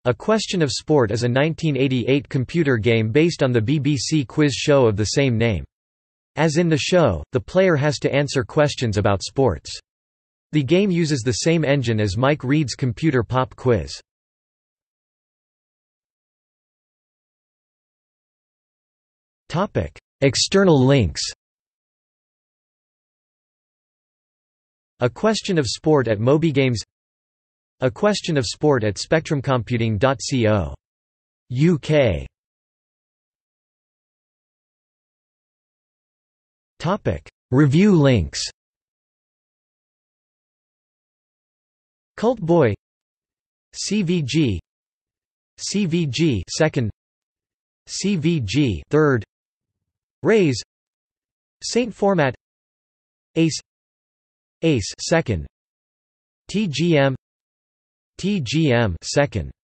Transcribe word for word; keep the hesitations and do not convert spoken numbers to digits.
A Question of Sport is a nineteen eighty-eight computer game based on the B B C quiz show of the same name. As in the show, the player has to answer questions about sports. The game uses the same engine as Mike Reed's Computer Pop Quiz. External links. A Question of Sport at MobyGames. A Question of Sport at spectrumcomputing dot co. U K. Topic: Review links. Cult Boy, C V G, C V G second, C V G third, Raise, Saint Format, Ace, Ace second, T G M, T G M second.